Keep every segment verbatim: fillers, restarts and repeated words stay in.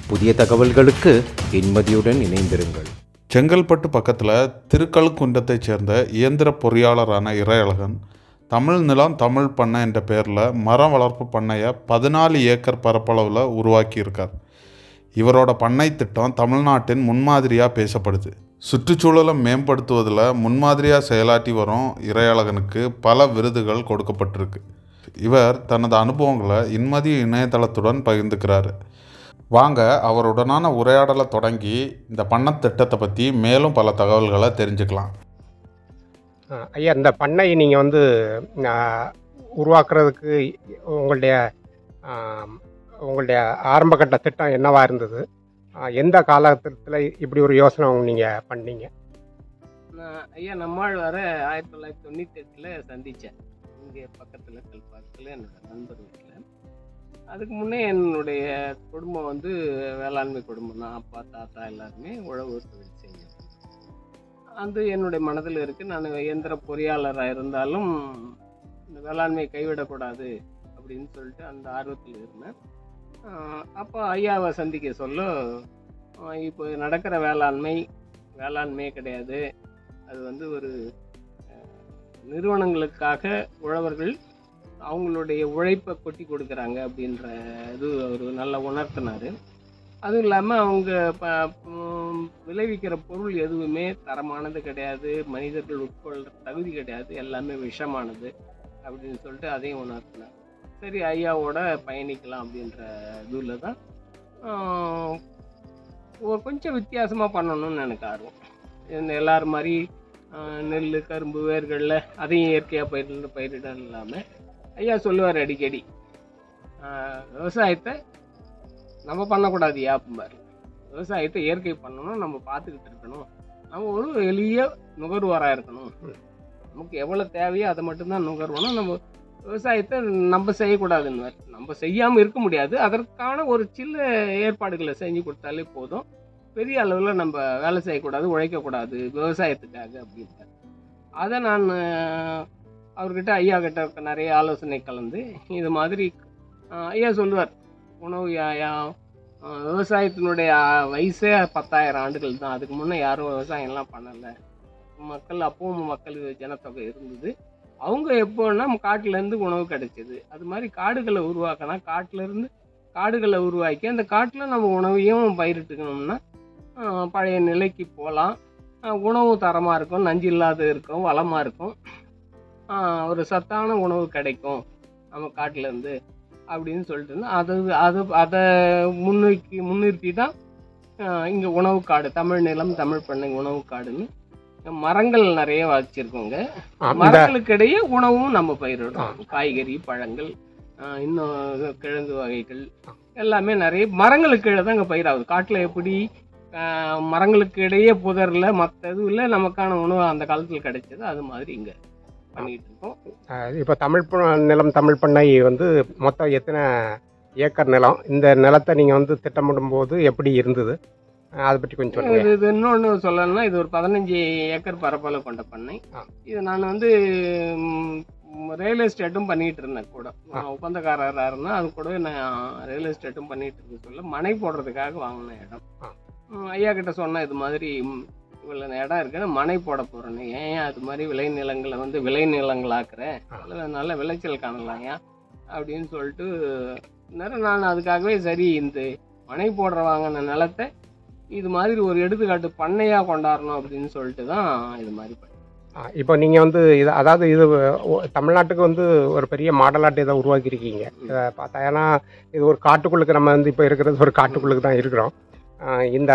புதிய தகவல்களுக்கு இன்மதியுடன் இணைந்திருங்கள். செங்கல்பட்டு பக்கத்தில் திருக்கழுக்குன்றத்தைச் சேர்ந்த இயந்திர பொறியாளரான இறையழகன் தமிழ் நிலம் தமிழ் பண்ணை என்ற பெயரில் மரம் வளர்ப்பு பண்ணையை பதினாலு ஏக்கர் பரப்பளவில் உருவாக்கியிருக்கார். இவரோட பண்ணை திட்டம் தமிழ்நாட்டின் முன்மாதிரியாக பேசப்படுது. சுற்றுச்சூழலை மேம்படுத்துவதில் முன்மாதிரியாக செயலாற்றி வரும் இறையழகனுக்கு பல விருதுகள் கொடுக்கப்பட்டிருக்கு. இவர் தனது அனுபவங்களை இன்மதி இணையதளத்துடன் பகிர்ந்துக்கிறார். வாங்க அவருடனான உரையாடலை தொடங்கி இந்த பண்ணை திட்டத்தை பற்றி மேலும் பல தகவல்களை தெரிஞ்சுக்கலாம். ஐயா, இந்த பண்ணை நீங்கள் வந்து உருவாக்குறதுக்கு உங்களுடைய உங்களுடைய ஆரம்பகட்ட திட்டம் என்னவா இருந்தது? எந்த காலகட்டத்தில் இப்படி ஒரு யோசனை நீங்கள் பண்ணீங்க? ஐயா, நம்மால் வர ஆயிரத்தி தொள்ளாயிரத்தி தொண்ணூற்றி எட்டில் சந்தித்தேன் இங்கே பக்கத்தில் கல்பாக்கத்தில் என்னோட நண்பர் வீட்டில். அதுக்கு முன்னே என்னுடைய குடும்பம் வந்து வேளாண்மை குடும்பம் தான். அப்பா தாத்தா எல்லாருமே உழவு தொழில் செய்யும். அது என்னுடைய மனதில் இருக்குது. நான் இயந்திர பொறியாளராக இருந்தாலும் இந்த வேளாண்மை கைவிடக்கூடாது அப்படின்னு சொல்லிட்டு அந்த ஆர்வத்தில் இருந்தேன். அப்போ ஐயாவை சந்திக்க சொல்ல, இப்போ நடக்கிற வேளாண்மை வேளாண்மையே கிடையாது, அது வந்து ஒரு நிறுவனங்களுக்காக உழவர்கள் அவங்களுடைய உழைப்பை கொட்டி கொடுக்குறாங்க அப்படின்ற இது அவர் நல்லா உணர்த்தினார். அதுவும் இல்லாமல் அவங்க ப விளைவிக்கிற பொருள் எதுவுமே தரமானது கிடையாது, மனிதர்கள் உட்கொள்கிற தகுதி கிடையாது, எல்லாமே விஷமானது அப்படின்னு சொல்லிட்டு அதையும் உணர்த்தினார். சரி, ஐயாவோட பயணிக்கலாம் அப்படின்ற இதில் தான் ஒரு கொஞ்சம் வித்தியாசமாக பண்ணணும்னு எனக்கு ஆர்வம். இந்த எல்லாரும் மாதிரி நெல் கரும்பு வேர்களில் அதையும் இயற்கையாக பயிரிட பயிரிட இல்லாமல் ஐயா சொல்லுவார் அடிக்கடி, விவசாயத்தை நம்ம பண்ணக்கூடாது யாப்பும்பார். விவசாயத்தை இயற்கை பண்ணணும், நம்ம பார்த்துக்கிட்டு இருக்கணும், நம்ம ஒரு எளிய நுகர்வோராக இருக்கணும், நமக்கு எவ்வளோ தேவையோ அதை மட்டும்தான் நுகர்வணும், நம்ம விவசாயத்தை நம்ம செய்யக்கூடாதுன்னு. நம்ம செய்யாமல் இருக்க முடியாது, அதற்கான ஒரு சில ஏற்பாடுகளை செஞ்சு கொடுத்தாலே போதும், பெரிய அளவில் நம்ம வேலை செய்யக்கூடாது, உழைக்கக்கூடாது விவசாயத்துக்காக அப்படின்ட்டு. அதை நான் அவர்கிட்ட ஐயா கிட்ட நிறைய ஆலோசனை கலந்து இது மாதிரி ஐயா சொல்லுவார், உணவு விவசாயத்தினுடைய வயசே பத்தாயிரம் ஆண்டுகள் தான், அதுக்கு முன்னே யாரும் விவசாயம்லாம் பண்ணலை. மக்கள் அப்பவும் மக்கள் ஜனத்தொகை இருந்தது, அவங்க எப்போன்னா காட்டிலேருந்து உணவு கிடைச்சிது. அது மாதிரி காடுகளை உருவாக்கினா காட்டிலேருந்து காடுகளை உருவாக்கி அந்த காட்டில் நம்ம உணவையும் பயிரிட்டுக்கணும்னா பழைய நிலைக்கு போகலாம். உணவு தரமாக இருக்கும், நஞ்சு இல்லாத இருக்கும், வளமாக இருக்கும், ஒரு சத்தான உணவு கிடைக்கும் நம்ம காட்டிலேருந்து அப்படின்னு சொல்லிட்டு அது அது அதை முன்னோக்கி முன்னிறுத்தி தான் இங்கே உணவு காடு, தமிழ் நிலம் தமிழ் பண்ணை உணவு காடுன்னு மரங்கள் நிறைய வச்சிருக்கோங்க. மரங்களுக்கு இடையே உணவும் நம்ம பயிரிடுறோம், காய்கறி பழங்கள் இன்னும் கிழங்கு வகைகள் எல்லாமே நிறைய மரங்களுக்கு கீழே தான் இங்கே பயிராகுது. காட்டில் எப்படி மரங்களுக்கு இடையே புதரில் மற்ற இதுவில் நமக்கான உணவு அந்த காலத்தில் கிடைச்சது, அது மாதிரி இங்கே பண்ணிட்டு இருக்கோம். இப்போ தமிழ் நிலம் தமிழ் பண்ணை வந்து மொத்தம் எத்தனை ஏக்கர் நிலம்? இந்த நிலத்தை நீங்கள் வந்து திட்டமிடும் போது எப்படி இருந்தது, அதை பற்றி கொஞ்சம் சொல்லுங்கள். இது இன்னொன்று சொல்லணும்னா, இது ஒரு பதினஞ்சு ஏக்கர் பரப்பளவு கொண்ட பண்ணை. இது நான் வந்து ரியல் எஸ்டேட்டும் பண்ணிட்டு இருந்தேன் கூட, ஒப்பந்தக்காரராக இருந்தேன். அது கூட நான் ரியல் எஸ்டேட்டும் பண்ணிட்டு இருக்க சொல்ல மனை போடுறதுக்காக வாங்கின இடம். ஐயா கிட்ட சொன்னேன், இது மாதிரி இவ்வளோ இடம் இருக்குன்னு மனை போட போகிறேன்னு. ஏன் அது மாதிரி விளை நிலங்களை வந்து விளை நிலங்களாக்குறேன், நல்ல விளைச்சல் காணலாம் ஏன் அப்படின்னு சொல்லிட்டு நேரம் நான் அதுக்காகவே சரி இந்த மனை போடுற வாங்கின நிலத்தை இது மாதிரி ஒரு எடுத்துக்காட்டு பண்ணையாக கொண்டாடணும் அப்படின்னு சொல்லிட்டு தான் இது மாதிரி பண்ணேன். இப்போ நீங்கள் வந்து இது அதாவது இது தமிழ்நாட்டுக்கு வந்து ஒரு பெரிய மாடலாட்டு இதை உருவாக்கியிருக்கீங்க. இதை பார்த்தா ஏன்னா இது ஒரு காட்டுக்குள்ளுக்கு நம்ம வந்து இப்போ இருக்கிறது ஒரு காட்டுக்குள்ளுக்கு தான் இருக்கிறோம். இந்த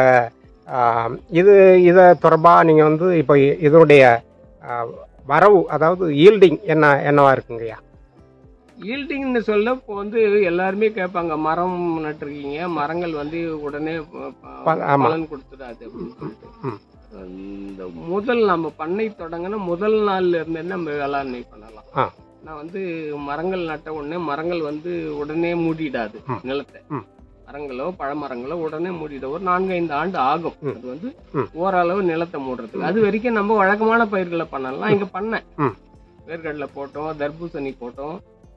இது இதை தொடர்பாக நீங்கள் வந்து இப்போ இதனுடைய வரவு அதாவது ஈல்டிங் என்ன என்னவா இருக்குங்கய்யா? ஈல்டிங்னு சொல்ல இப்போ வந்து எல்லாருமே கேட்பாங்க, மரம் நட்டுருக்கீங்க, மரங்கள் வந்து உடனே பலன் கொடுத்துடாது அப்படின்னு சொல்லிட்டு. இந்த முதல் நம்ம பண்ணை தொடங்கின முதல் நாள்ல இருந்து நம்ம வேளாண்மை பண்ணலாம். நான் வந்து மரங்கள் நட்ட உடனே மரங்கள் வந்து உடனே மூடிடாது நிலத்தை. மரங்களோ பழமரங்களோ உடனே மூடிடும், ஒரு நான்கு ஐந்து ஆண்டு ஆகும் அது வந்து ஓரளவு நிலத்தை மூடுறதுக்கு. அது வரைக்கும் நம்ம வழக்கமான பயிர்களை பண்ணலாம். இங்க பண்ணேன் வேர்க்கடலை போட்டோம், தர்பூசணி போட்டோம்,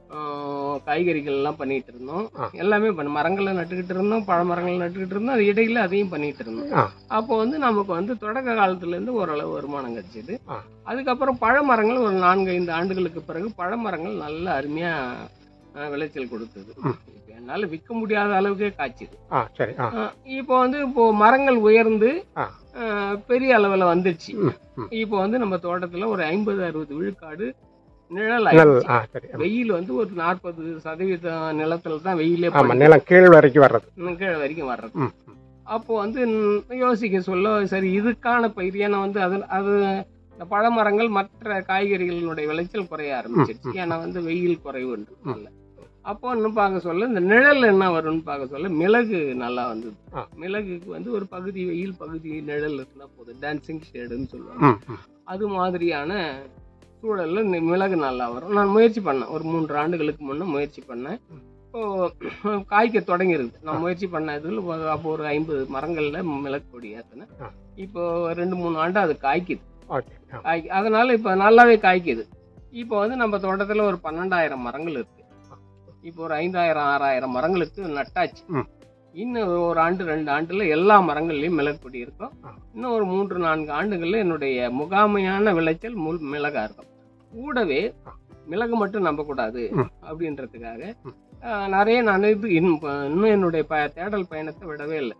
காய்கறிகள் எல்லாம் பண்ணிட்டு இருந்தோம். எல்லாமே பண்ண மரங்களை நட்டுக்கிட்டு இருந்தோம், பழ மரங்கள் நட்டுக்கிட்டு இருந்தோம். அது இடையில அதையும் பண்ணிட்டு இருந்தோம். அப்போ வந்து நமக்கு வந்து தொடக்க காலத்துல இருந்து ஓரளவு வருமானம் கிடைச்சது. அதுக்கப்புறம் பழ மரங்கள் ஒரு நான்கு ஐந்து ஆண்டுகளுக்கு பிறகு பழ மரங்கள் நல்ல அருமையா விளைச்சல் கொடுத்தது. இப்போ என்னால விற்க முடியாத அளவுக்கே காய்ச்சுது. இப்போ வந்து இப்போ மரங்கள் உயர்ந்து பெரிய அளவுல வந்துடுச்சு. இப்போ வந்து நம்ம தோட்டத்துல ஒரு ஐம்பது அறுபது விழுக்காடு நிழல் ஆயிடுச்சு. வெயில் வந்து ஒரு நாற்பது சதவீத நிலத்துல தான் வெயிலே கீழ் வரைக்கும் வர்றது கீழ் வரைக்கும் வர்றது. அப்போ வந்து யோசிக்க சொல்ல சரி இதுக்கான பயிர் ஏன்னா வந்து அது அது இந்த பழமரங்கள் மற்ற காய்கறிகளுடைய விளைச்சல் குறைய ஆரம்பிச்சிருச்சு. ஏன்னா வந்து வெயில் குறைவுன்றதுனால. அப்போ இன்னும் பார்க்க சொல்ல இந்த நிழல் என்ன வரும்னு பார்க்க சொல்ல மிளகு நல்லா வந்தது. மிளகுக்கு வந்து ஒரு பகுதி வெயில் பகுதி நிழல் இருந்தா போதும், டான்சிங் ஷேடுன்னு சொல்லுவாங்க. அது மாதிரியான சூழல்ல மிளகு நல்லா வரும். நான் முயற்சி பண்ணேன், ஒரு மூன்று ஆண்டுகளுக்கு முன்னே முயற்சி பண்ணேன். இப்போ காய்க்க தொடங்கிருக்கு. நான் முயற்சி பண்ண இதில் அப்போ ஒரு ஐம்பது மரங்கள்ல மிளகு கொடி ஏற்றினேன். இப்போ ரெண்டு மூணு ஆண்டு அது காய்க்குது. காய் அதனால இப்போ நல்லாவே காய்க்குது. இப்போ வந்து நம்ம தோட்டத்துல ஒரு பன்னெண்டாயிரம் மரங்கள் இருக்கு. இப்போ ஒரு ஐந்தாயிரம் ஆறாயிரம் மரங்களுக்கு நட்டாச்சு. இன்னும் ஒரு ஆண்டு ரெண்டு ஆண்டுல எல்லா மரங்கள்லயும் மிளகு கொடி இருக்கும். இன்னும் ஒரு மூன்று நான்கு ஆண்டுகள்ல என்னுடைய முகாமையான விளைச்சல் முள் மிளகா இருக்கும். கூடவே மிளகு மட்டும் நம்ப கூடாது அப்படின்றதுக்காக நிறைய நான் இது இன்னும் என்னுடைய ப தேடல் பயணத்தை விடவே இல்லை.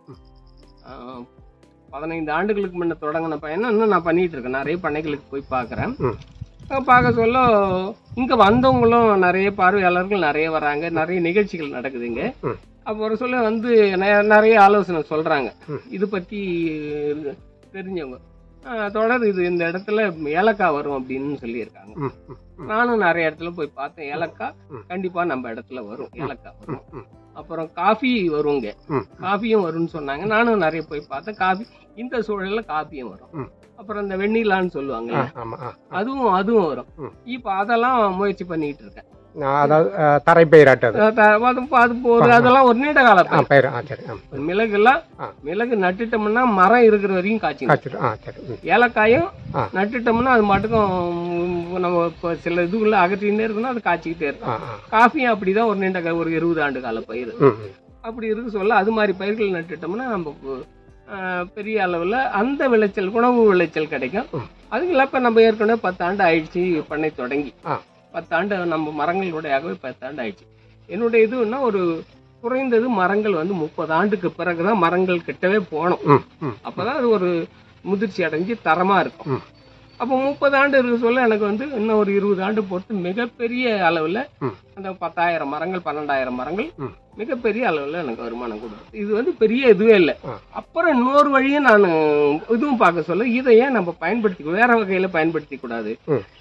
பதினைந்து ஆண்டுகளுக்கு முன்ன தொடங்கின பயணம் இன்னும் நான் பண்ணிட்டு இருக்கேன். நிறைய பண்ணைகளுக்கு போய் பார்க்குறேன். பார்க்க சொல்ல இங்க வந்தவங்களும் நிறைய பார்வையாளர்கள் நிறைய வராங்க, நிறைய நிகழ்ச்சிகள் நடக்குதுங்க. அப்போ ஒரு சொல்ல வந்து நிறைய ஆலோசனை சொல்றாங்க. இது பத்தி தெரிஞ்சவங்க தொடர் இது இந்த இடத்துல ஏலக்காய் வரும் அப்படின்னு சொல்லியிருக்காங்க. நானும் நிறைய இடத்துல போய் பார்த்தேன். ஏலக்காய் கண்டிப்பா நம்ம இடத்துல வரும், ஏலக்காய் வரும். அப்புறம் காஃபி வருங்க, காஃபியும் வரும்னு சொன்னாங்க. நானும் நிறைய போய் பார்த்தேன். காஃபி இந்த சூழல்ல காஃபியும் வரும். அப்புறம் இந்த வெண்ணிலான்னு சொல்லுவாங்க, அதுவும் அதுவும் வரும். இப்ப அதெல்லாம் முயற்சி பண்ணிட்டு இருக்கேன். அதெல்லாம் ஒரு நீண்ட கால மிளகு எல்லாம் மிளகு நட்டுட்டோம்னா மரம் இருக்கிற வரைக்கும் காய்ச்சி, ஏலக்காயும் நட்டுட்டோம்னா அது மட்டுக்கும் நம்ம சில இதுக்குள்ள அகற்றினே இருக்குன்னா அது காய்ச்சிக்கிட்டே இருக்கும். காஃபியும் அப்படிதான் ஒரு நீண்ட ஒரு இருபது ஆண்டு கால பயிர். அப்படி இருக்கு சொல்ல அது மாதிரி பயிர்கள் நட்டுட்டோம்னா நம்ம பெரிய அளவுல அந்த விளைச்சல் உணவு விளைச்சல் கிடைக்கும். அதுக்கு இப்ப நம்ம ஏற்கனவே பத்தாண்டு ஆயிடுச்சு பண்ணை தொடங்கி. பத்தாண்டு நம்ம மரங்களுடையாகவே பத்தாண்டு ஆயிடுச்சு. என்னுடைய இதுன்னா ஒரு குறைந்தது மரங்கள் வந்து முப்பது ஆண்டுக்கு பிறகுதான் மரங்கள் கிட்டவே போனோம். அப்பதான் அது ஒரு முதிர்ச்சி அடைஞ்சு தரமா இருக்கும். அப்போ முப்பது ஆண்டு இருக்க சொல்ல எனக்கு வந்து இன்னும் ஒரு இருபது ஆண்டு போட்டு மிகப்பெரிய அளவுல அந்த பத்தாயிரம் மரங்கள் பன்னெண்டாயிரம் மரங்கள் மிகப்பெரிய அளவுல எனக்கு வருமானம் கொடுக்கும். இது வந்து பெரிய இதுவே இல்லை. அப்புறம் இன்னொரு வழியை நான் இதுவும் பார்க்க சொல்ல இதை ஏன் நம்ம பயன்படுத்தி வேற வகையில பயன்படுத்தி கூடாது.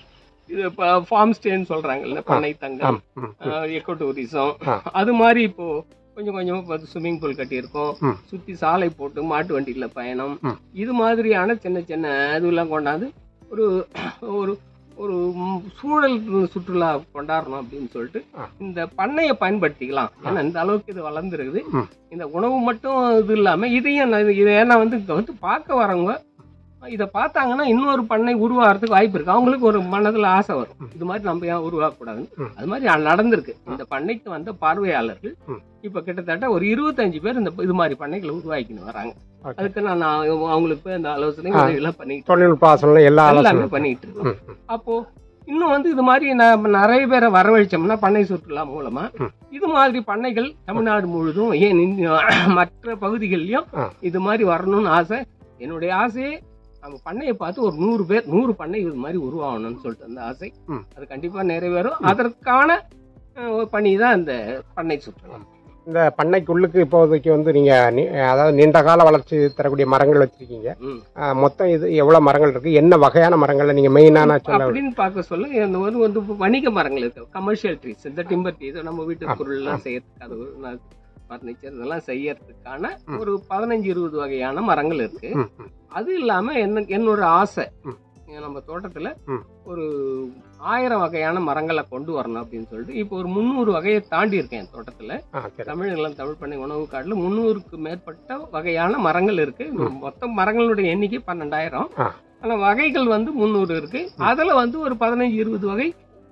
இது ஃபார்ம் ஸ்டேன்னு சொல்றாங்கல்ல, பண்ணை தங்கம், எக்கோ டூரிசம், அது மாதிரி இப்போ கொஞ்சம் கொஞ்சமா பார்த்து ஸ்விம்மிங் பூல் கட்டியிருக்கோம், சுத்தி சாலை போட்டு மாட்டு வண்டியில பயணம், இது மாதிரியான சின்ன சின்ன இதுவெல்லாம் கொண்டாந்து ஒரு ஒரு ஒரு சூழல் சுற்றுலா கொண்டாடணும் அப்படின்னு சொல்லிட்டு இந்த பண்ணையை பயன்படுத்திக்கலாம். ஏன்னா இந்த அளவுக்கு இது வளர்ந்துருக்குது. இந்த உணவு மட்டும் இது இல்லாம இதையும் இதை ஏன்னா வந்து வந்து பார்க்க வரவங்க இதை பார்த்தாங்கன்னா இன்னொரு பண்ணை உருவாகிறதுக்கு வாய்ப்பு இருக்கு. அவங்களுக்கு ஒரு மனதில் ஆசை வரும், இது மாதிரி நம்ம ஏன் உருவாக்கக்கூடாதுன்னு. அது மாதிரி நடந்திருக்கு. இந்த பண்ணைக்கு வந்த பார்வையாளர்கள் இப்ப கிட்டத்தட்ட ஒரு இருபத்தஞ்சு பேர் இந்த இது மாதிரி பண்ணைகளை உருவாக்கின்னு வராங்க. அதுக்கு நான் அவங்களுக்கு இந்த ஆலோசனை எல்லாம் பண்ணிட்டு தொழில்நுட்ப எல்லாமே பண்ணிட்டு இருக்கோம். அப்போ இன்னும் வந்து இது மாதிரி நிறைய பேரை வரவழைச்சோம்னா பண்ணை சுற்றுலா மூலமா இது மாதிரி பண்ணைகள் தமிழ்நாடு முழுதும் ஏன் மற்ற பகுதிகள்லயும் இது மாதிரி வரணும்னு ஆசை. என்னுடைய ஆசையே நம்ம பண்ணையை பார்த்து ஒரு நூறு பேர் நூறு பண்ணை இது மாதிரி உருவாகணும்னு சொல்லிட்டு அந்த ஆசை அது கண்டிப்பா நிறைவேறும். அதற்கான பணி தான் இந்த பண்ணை சுற்றுலா. இந்த பண்ணைக்குள்ளுக்கு இப்போதைக்கு வந்து நீங்க அதாவது நீண்ட கால வளர்ச்சி தரக்கூடிய மரங்கள் வச்சிருக்கீங்க. மொத்தம் இது எவ்வளவு மரங்கள் இருக்கு, என்ன வகையான மரங்கள்ல நீங்க மெயினான அப்படின்னு பார்க்க சொல்ல இந்த வந்து வந்து வணிக மரங்கள் இருக்கு, கமர்ஷியல் ட்ரீஸ், இந்த டிம்பர் ட்ரீ, நம்ம வீட்டு பொருள் எல்லாம் செய்யறதுக்கு அது பர்னிச்சர் இதெல்லாம் செய்யறதுக்கான ஒரு பதினஞ்சு இருபது வகையான மரங்கள் இருக்கு. அது இல்லாம என்ன என்னோட ஆசை நம்ம தோட்டத்துல ஒரு ஆயிரம் வகையான மரங்களை கொண்டு வரணும் அப்படின்னு சொல்லிட்டு இப்போ ஒரு முந்நூறு வகையை தாண்டி இருக்கேன் என் தோட்டத்துல. தமிழ் நிலம் தமிழ் பண்ணை உணவு காட்டுல முந்நூறுக்கு மேற்பட்ட வகையான மரங்கள் இருக்கு. மொத்தம் மரங்களுடைய எண்ணிக்கை பன்னெண்டாயிரம். ஆனா வகைகள் வந்து முந்நூறு இருக்கு. அதுல வந்து ஒரு பதினஞ்சு இருபது வகை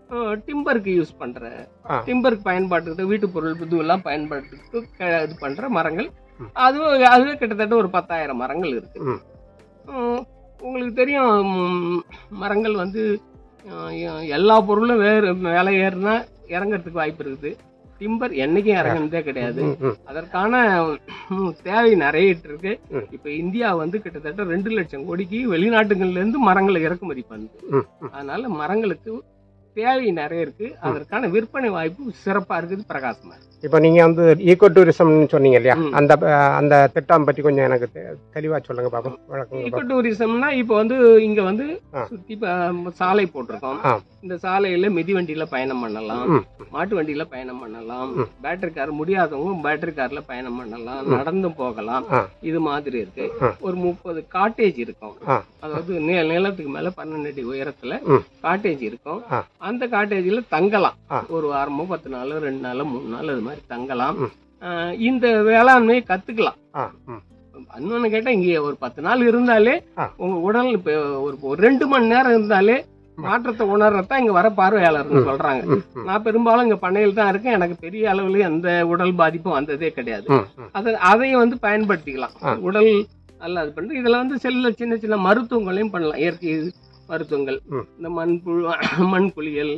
டிம்பருக்கு யூஸ் பண்ற டிம்பருக்கு பயன்பாட்டுக்கு வீட்டு பொருள் இதுவெல்லாம் பயன்பாட்டுக்கு இது பண்ற மரங்கள் அதுவும் அதுவே கிட்டத்தட்ட ஒரு பத்தாயிரம் மரங்கள் இருக்கு. உங்களுக்கு தெரியும் மரங்கள் வந்து எல்லா பொருளும் வேறு வேலை ஏறுனா இறங்கறதுக்கு வாய்ப்பு இருக்குது. டிம்பர் என்னைக்கும் இறங்குனதே கிடையாது. அதற்கான தேவை நிறைய இருக்கு. இப்ப இந்தியா வந்து கிட்டத்தட்ட ரெண்டு லட்சம் கோடிக்கு வெளிநாட்டுகள்ல இருந்து மரங்களை இறக்குமதி பண்ணுது. அதனால மரங்களுக்கு தேவை நிறைய இருக்கு. அதற்கான விற்பனை வாய்ப்பு சிறப்பா இருக்குது, பிரகாசமா இருக்கு. இப்போ நீங்க வந்து ஈகோ டூரிசம்னு சொன்னீங்க இல்லையா, அந்த அந்த திட்டம் பற்றி கொஞ்சம் எனக்கு தெளிவா சொல்லுங்க பாப்போம். ஈகோ டூரிசம்னா இப்போ வந்து இங்க வந்து சுத்தி சாலை போட்டிருக்கோம். இந்த சாலையில மிதிவண்டியில பயணம் பண்ணலாம், மாட்டு வண்டியில பயணம் பண்ணலாம், பேட்டரி கார் முடியாதவங்க பேட்டரி கார்ல பயணம் பண்ணலாம், நடந்தும் போகலாம். இது மாதிரி இருக்கு. ஒரு முப்பது காட்டேஜ் இருக்கும். அதாவது நிலத்துக்கு மேல பன்னெண்டு அடி உயரத்துல காட்டேஜ் இருக்கும். அந்த காட்டேஜ்ல தங்கலாம். ஒரு வாரமோ பத்து நாள் ரெண்டு நாள் மூணு நாள் அது மாதிரி தங்கலாம். இந்த வேளாண்மையை கத்துக்கலாம். இன்னொன்னு கேட்டா இங்க ஒரு பத்து நாள் இருந்தாலே உங்க உடல் இப்ப ஒரு ரெண்டு மணி நேரம் இருந்தாலே மாற்றத்தை உணர்றதான் இங்க வர பார்வையாளர்னு சொல்றாங்க. நான் பெரும்பாலும் இங்க பண்ணையில் தான் இருக்கேன். எனக்கு பெரிய அளவுல எந்த உடல் பாதிப்பும் வந்ததே கிடையாது. அத அதையும் வந்து பயன்படுத்திக்கலாம். உடல் நல்லா இது பண்றது. இதுல வந்து செல்ல சின்ன சின்ன மருத்துவங்களையும் பண்ணலாம். இயற்கை மருத்துவங்கள், இந்த மண்புழு மண் குளியல்,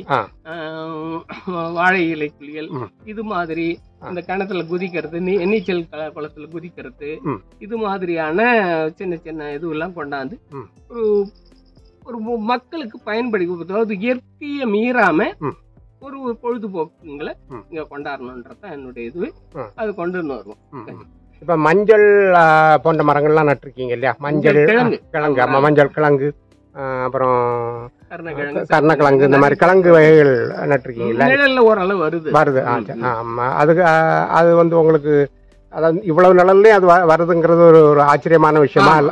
வாழை இலை குளியல், இது மாதிரி இந்த கிணத்துல குதிக்கிறது, நீச்சல் குளத்துல குதிக்கிறது, இது மாதிரியான சின்ன சின்ன இதுவெல்லாம் கொண்டாந்து ஒரு ஒரு மக்களுக்கு பயன்படுத்தி, அதாவது இயற்கையை மீறாம ஒரு பொழுதுபோக்குங்களை இங்க கொண்டாடணும்ன்றதான் என்னுடைய இது. அது கொண்டு வருவோம். இப்ப மஞ்சள் போன்ற மரங்கள்லாம் நட்டிருக்கீங்க இல்லையா? மஞ்சள் கிழங்கு, மஞ்சள் கிழங்கு, அப்புறம் கருணக்கிழங்கு, இந்த மாதிரி கிழங்கு வகைகள் நட்டிருக்கீங்க. ஓரளவு வருது வருது ஆமா. அதுக்கு அது வந்து உங்களுக்கு அதாவது இவ்வளவு நிழல்லையும் அது வருதுங்கிறது ஒரு ஒரு ஆச்சரியமான விஷயமா இல்ல?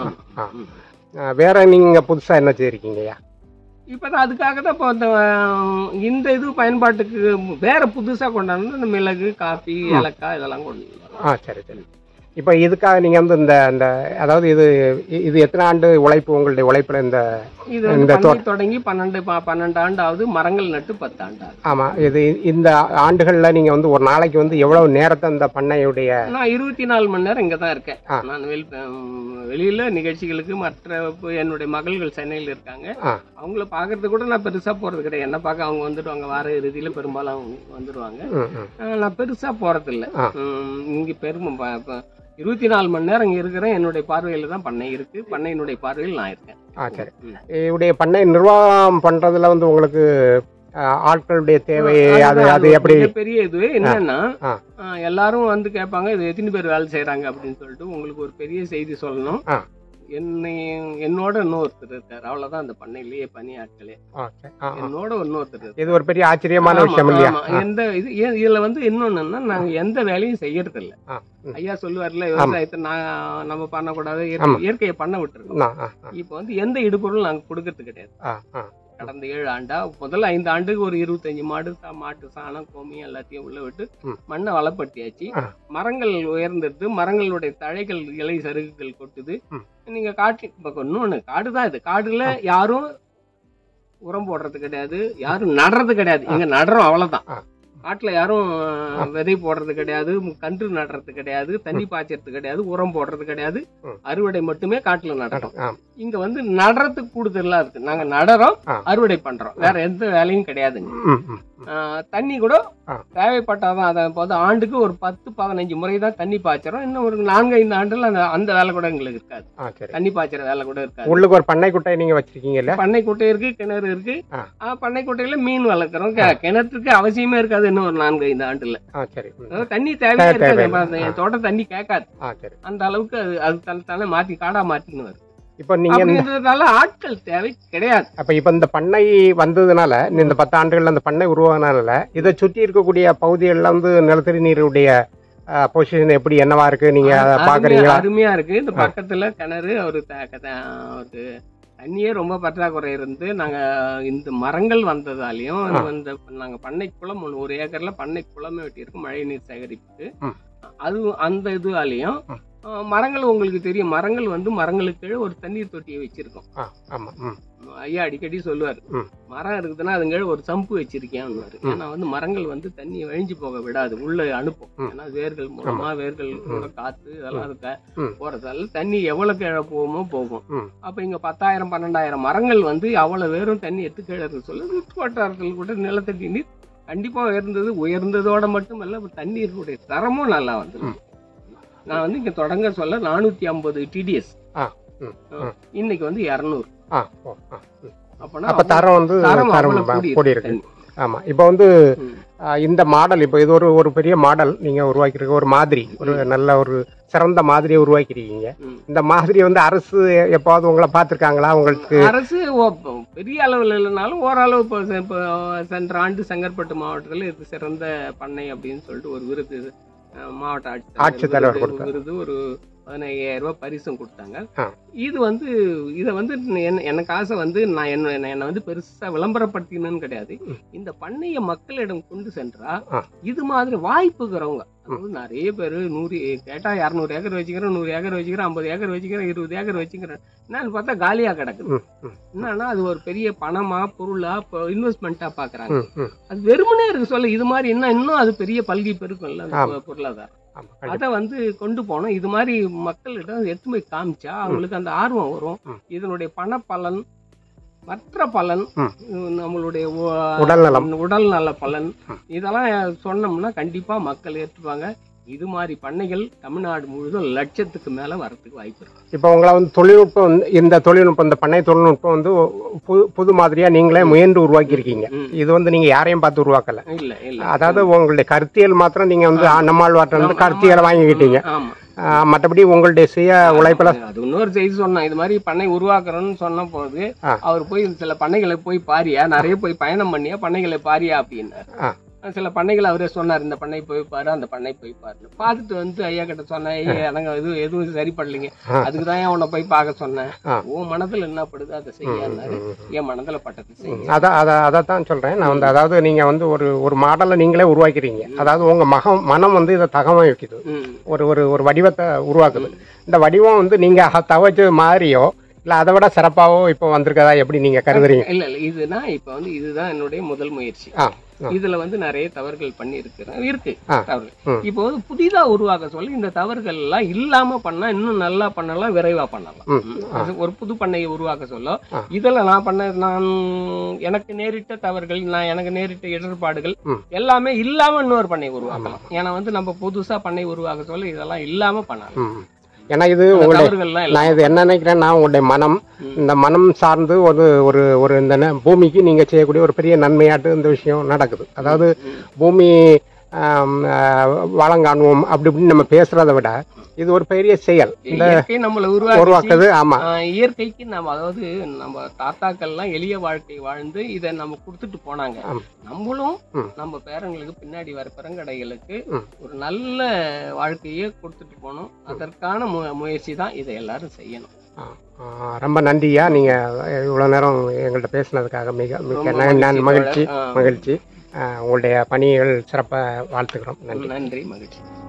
வேற நீங்க புதுசா என்ன செய்யிருக்கீங்கய்யா? இப்பதான் அதுக்காக தான் இப்போ இந்த இது பயன்பாட்டுக்கு வேற புதுசா கொண்டாந்து இந்த மிளகு, காஃபி, ஏலக்காய் இதெல்லாம் கொண்டு. ஆ சரி சரி. இப்போ இதுக்காக நீங்க வந்து இந்த இந்த அதாவது இது இது எத்தனை ஆண்டு உழைப்பு உங்களுடைய உழைப்புல? இந்த இந்த தொடங்கி பன்னெண்டு பன்னெண்டு ஆண்டு ஆகுது. மரங்கள் நட்டு பத்து ஆண்டு ஆகுது. ஆமா. இது இந்த ஆண்டுகள்ல நீங்க வந்து ஒரு நாளைக்கு வந்து எவ்வளவு நேரத்தை இந்த பண்ணையுடைய? நான் இருபத்தி நாலு மணி நேரம் இங்க தான் இருக்கேன். நான் வெளியில நிகழ்ச்சிகளுக்கு மற்ற என்னுடைய மகள்கள் சென்னையில் இருக்காங்க. அவங்கள பாக்குறது கூட நான் பெருசா போறது கிடையாது. என்ன பார்க்க அவங்க வந்துடுவாங்க. வார இறுதியில பெரும்பாலும் அவங்க வந்துடுவாங்க. நான் பெருசா போறது இல்லை. இங்க பெரும் இருபத்தி நாலு மணி நேரம் இங்க இருக்கிறேன். என்னுடைய பார்வையில தான் பண்ணை இருக்கு. பண்ணையினுடைய பார்வையில் நான் இருக்கேன். ஆ சரி. இவருடைய பண்ணை நிர்வாகம் பண்றதுல வந்து உங்களுக்கு ஆட்களுடைய தேவை அது அது எப்படி? பெரிய இது என்னன்னா எல்லாரும் வந்து கேட்பாங்க, இது எத்தனை பேர் வேலை செய்யறாங்க அப்படின்னு சொல்லிட்டு. உங்களுக்கு ஒரு பெரிய செய்தி சொல்லணும். என்னை என்னோட இன்னொருத்தர் இருக்காரு. அவ்வளவுதான் அந்த பண்ணையிலேயே பணியாட்களே. என்னோட இன்னொருத்தர். இது ஒரு பெரிய ஆச்சரியமான விஷயம் இல்லையா? எந்த இது இதுல வந்து இன்னொன்னுன்னா நாங்க எந்த வேலையும் செய்யறது இல்ல. ஐயா சொல்லுவார்ல, விவசாயத்தை நான் நம்ம பண்ணக்கூடாது, இயற்கையை பண்ண விட்டுருக்கோம். இப்ப வந்து எந்த இடுபொருளும் நாங்க கொடுக்கறது கிடையாது. கடந்த ஏழு ஆண்டா முதல்ல ஐந்து ஆண்டுக்கு ஒரு இருபத்தஞ்சு மாடு மாட்டு சாணம் கோமியம் எல்லாத்தையும் உள்ள விட்டு மண்ணை வளப்படுத்தியாச்சு. மரங்கள் உயர்ந்துடுது. மரங்களுடைய தழைகள் இலை சருகுகள் கொட்டுது. நீங்க காட்டு பக்கம் இன்னொன்னு காடுதான். இது காடுல யாரும் உரம் போடுறது கிடையாது, யாரும் நடுறது கிடையாது. இங்க நடுறோம் அவ்வளவுதான். காட்டுல யாரும் விதை போடுறது கிடையாது, கன்று நடுறது கிடையாது, தண்ணி பாய்ச்சறது கிடையாது, உரம் போடுறது கிடையாது. அறுவடை மட்டுமே காட்டுல நடக்கும். இங்க வந்து நடுறதுக்கு கூடுதலா இருக்கு. நாங்க நடறோம், அறுவடை பண்றோம். வேற எந்த வேலையும் கிடையாதுங்க. தண்ணி கூட தேவைப்பட்டாதான். அதை ஆண்டுக்கு ஒரு பத்து பதினஞ்சு முறை தான் தண்ணி பாய்ச்சறோம். இன்னும் ஒரு நான்கு ஐந்து ஆண்டுல அந்த அந்த வேலை கூட எங்களுக்கு இருக்காது. தண்ணி பாய்ச்சற வேலை கூட இருக்காது. உள்ளுக்கு ஒரு பண்ணை குட்டை நீங்க வச்சிருக்கீங்கல்ல? பண்ணை குட்டை இருக்கு, கிணறு இருக்கு. பண்ணை குட்டையில மீன் வளர்க்குறோம். கிணத்துக்கு அவசியமே இருக்காது இன்னும் ஒரு நான்கு ஐந்து ஆண்டுல. தண்ணி தேவையா இருக்காது. என் தோட்டம் தண்ணி கேட்காது. அந்த அளவுக்கு அது அது தானே மாத்தி காடா மாத்தின்னு வருது. இப்ப நீங்க ஆட்கள் தேவை கிடையாது. அப்ப இப்ப இந்த பண்ணை வந்ததுனால, இந்த பத்து ஆண்டுகள்ல அந்த பண்ணை உருவானதுனால இதை சுற்றி இருக்கக்கூடிய பகுதிகள்ல வந்து நிலத்தடி நீருடைய பொசிஷன் எப்படி என்னவா இருக்கு நீங்க பாக்குறீங்களா? அருமையா இருக்கு. இந்த பக்கத்துல கிணறு ஒரு ஒரு தண்ணியே ரொம்ப பற்றாக்குறை இருந்து நாங்க இந்த மரங்கள் வந்ததாலையும் இந்த நாங்க பண்ணை குளம் ஒரு ஏக்கர்ல பண்ணை குளமே வெட்டி இருக்கு மழை நீர் சேகரிப்புக்கு. அது அந்த இதுவாலையும் மரங்கள் உங்களுக்கு தெரியும். மரங்கள் வந்து மரங்களுக்கு ஒரு தண்ணீர் தொட்டியை வச்சிருக்கோம். ஐயா அடிக்கடி சொல்லுவார், மரம் இருக்குதுன்னா அதுங்க ஒரு சம்பு வச்சிருக்கேன்னு. ஏன்னா வந்து மரங்கள் வந்து தண்ணி வழிஞ்சு போக விடாது, உள்ள அனுப்பும். ஏன்னா வேர்கள் மூலமா வேர்கள் காத்து இதெல்லாம் இருக்க போறதால தண்ணி எவ்வளவு கீழே போகுமோ போகும். அப்ப இங்க பத்தாயிரம் பன்னெண்டாயிரம் மரங்கள் வந்து அவ்வளவு வேறும் தண்ணி எடுத்து கீழே இருக்கு சொல்ல சுற்று வட்டாரத்தில் கூட நிலத்தடி நீர் கண்டிப்பா உயர்ந்தது. உயர்ந்ததோட மட்டுமல்ல தண்ணீருடைய தரமும் நல்லா வந்தது. நான் வந்து இங்க தொடங்க சொல்ல நானூத்தி ஐம்பது டிடிஎஸ், இன்னைக்கு வந்து இருநூறு. அப்ப தரம் வந்து கூடி இருக்கு. ஆமா, இப்போ வந்து இந்த மாடல், இப்போ இது ஒரு ஒரு பெரிய மாடல் நீங்க உருவாக்கிருக்க, ஒரு மாதிரி, ஒரு நல்ல ஒரு சிறந்த மாதிரியை உருவாக்கிருக்கீங்க. இந்த மாதிரி வந்து அரசு எப்பாவது உங்களை பார்த்துருக்காங்களா? உங்களுக்கு அரசு பெரிய அளவில் இல்லைனாலும் ஓரளவு இப்போ சென்ற ஆண்டு செங்கற்பட்டு மாவட்டத்தில் இது சிறந்த பண்ணை அப்படின்னு சொல்லிட்டு ஒரு விருது மாவட்ட ஆட்சித்தலைவர் விருது ஒரு பதினையாயிரம் ரூபாய் பரிசும் கொடுத்தாங்க. இது வந்து இதை வந்து எனக்கு ஆசை வந்து நான் என்ன என்னை வந்து பெருசா விளம்பரப்படுத்தினு கிடையாது. இந்த பண்ணைய மக்களிடம் கொண்டு சென்றா இது மாதிரி வாய்ப்புக்கிறவங்க, அதாவது நிறைய பேர் நூறு கேட்டா இரநூறு ஏக்கர் வச்சுக்கிறேன், நூறு ஏக்கர் வச்சுக்கிறேன், ஐம்பது ஏக்கர் வச்சுக்கிறேன், இருபது ஏக்கர் வச்சுக்கிறேன், என்னன்னு பார்த்தா காலியா கிடக்குது. என்னன்னா அது ஒரு பெரிய பணமா பொருளா இன்வெஸ்ட்மெண்டா பாக்குறாங்க. அது வெறுமனே இருக்கு சொல்ல. இது மாதிரி என்ன இன்னும் அது பெரிய பல்கி பெருக்கும்ல பொருளாதாரம். அத வந்து கொண்டு போனோம். இது மாதிரி மக்களிடம் எடுத்து போய் காமிச்சா அவங்களுக்கு அந்த ஆர்வம் வரும். இதனுடைய பண பலன், மற்ற பலன், நம்மளுடைய உடல் நல பலன், இதெல்லாம் சொன்னோம்னா கண்டிப்பா மக்கள் ஏற்றுப்பாங்க. இது மாதிரி பண்ணைகள் தமிழ்நாடு முழுதும் லட்சத்துக்கு மேல வரதுக்கு வாய்ப்பு இருக்கு. இப்போ உங்களை வந்து தொழில்நுட்பம், இந்த தொழில்நுட்பம், இந்த பண்ணை தொழில்நுட்பம் வந்து புது புது மாதிரியா நீங்களே முயன்று உருவாக்கி இருக்கீங்க. இது வந்து நீங்க யாரையும் பார்த்து உருவாக்கல. இல்ல இல்ல அதாவது உங்களுடைய கருத்தியல் மாத்திரம் நீங்க வந்து நம்மாழ்வார்ட்ட வந்து கருத்தியலை வாங்கிக்கிட்டீங்க. மற்றபடி உங்களுடைய சுய உழைப்புல அது இன்னொரு செய்தி சொன்னா, இது மாதிரி பண்ணை உருவாக்குறோம்னு சொன்ன போது அவர் போய் சில பண்ணைகளை போய் பாரியா, நிறைய போய் பயணம் பண்ணியா பண்ணைகளை பாரியா அப்படின்னாரு. சில பண்ணைகள் அவரே சொன்னார், இந்த பண்ணை போய் பாரு, அந்த பண்ணை போய் பாரு. பார்த்துட்டு வந்து ஐயா கிட்ட சொன்னேன், எனக்கு எதுவும் எதுவும் சரிப்படலைங்க, அதுக்குதான் உன்னை போய் பார்க்க சொன்னேன். உன் மனதுல என்ன படுது அதை செய்யாரு. என் மனதுல பட்டது செய்ய. அதான் அதை அதைத்தான் சொல்றேன் நான் வந்து. அதாவது நீங்க வந்து ஒரு ஒரு மாடலை நீங்களே உருவாக்கிறீங்க. அதாவது உங்க மகம் மனம் வந்து இதை தகவல் வைக்குது, ஒரு ஒரு ஒரு வடிவத்தை உருவாக்குது. இந்த வடிவம் வந்து நீங்க தவச்ச மாதிரியோ இல்ல அதை விட சிறப்பாவோ இப்போ வந்திருக்கதா எப்படி நீங்க கருதுறீங்க? இல்ல இல்ல இதுனா இப்ப வந்து இதுதான் என்னுடைய முதல் முயற்சி. இதுல வந்து நிறைய தவறுகள் பண்ணி இருக்கிறேன் இருக்கு தவறுகள். இப்போ வந்து புதிதா உருவாக்க சொல்லி இந்த தவறுகள் எல்லாம் இல்லாம பண்ணா இன்னும் நல்லா பண்ணலாம், விரைவா பண்ணலாம். ஒரு புது பண்ணையை உருவாக்க சொல்ல இதுல நான் பண்ண நான் எனக்கு நேரிட்ட தவறுகள், நான் எனக்கு நேரிட்ட இடர்பாடுகள் எல்லாமே இல்லாம இன்னொரு பண்ணை உருவாக்கலாம். ஏன்னா வந்து நம்ம புதுசா பண்ணை உருவாக்க சொல்ல இதெல்லாம் இல்லாம பண்ணலாம். ஏன்னா இது உங்களுடைய, நான் இது என்ன நினைக்கிறேன்னா உங்களுடைய மனம், இந்த மனம் சார்ந்து ஒரு ஒரு ஒரு இந்த பூமிக்கு நீங்க செய்யக்கூடிய ஒரு பெரிய நன்மையாட்டு இந்த விஷயம் நடக்குது. அதாவது பூமி வளங்காணுவோம் அப்படி இப்படின்னு நம்ம பேசுறதை விட இது ஒரு பெரிய செயல். இந்த நம்மள உருவாக்குது. ஆமா, இயற்கைக்கு நம்ம, அதாவது நம்ம தாத்தாக்கள் எல்லாம் எளிய வாழ்க்கை வாழ்ந்து இதை நம்ம கொடுத்துட்டு போனாங்க. நம்மளும் நம்ம பேரங்களுக்கு பின்னாடி வர பெருங்கடைகளுக்கு ஒரு நல்ல வாழ்க்கையே கொடுத்துட்டு போனோம். அதற்கான முயற்சி தான் இதை எல்லாரும் செய்யணும். ரொம்ப நன்றியா, நீங்க இவ்வளவு நேரம் எங்கள்கிட்ட பேசினதுக்காக மிக மிக மகிழ்ச்சி மகிழ்ச்சி. உங்களுடைய பணிகள் சிறப்பாக வாழ்த்துக்கிறோம். நன்றி நன்றி மகிழ்ச்சி.